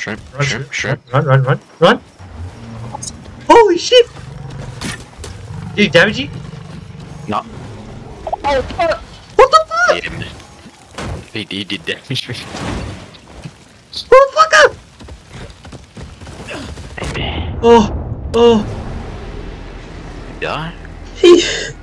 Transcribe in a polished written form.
Shrimp, Run, shrimp, shrimp. run. Holy shit! Did he damage you? No. Oh, fuck! What the fuck? Yeah, man. He did damage me. Motherfucker! Hey, man. Oh. Die? He...